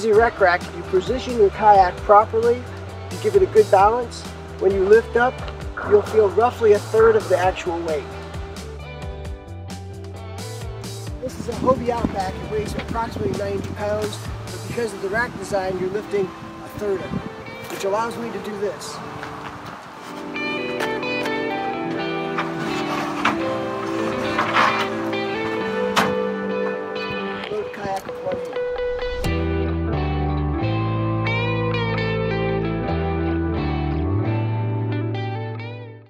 easy rec rack, if you position your kayak properly, you give it a good balance, when you lift up, you'll feel roughly a third of the actual weight. This is a Hobie Outback. It weighs approximately 90 pounds, but because of the rack design, you're lifting a third of it, which allows me to do this.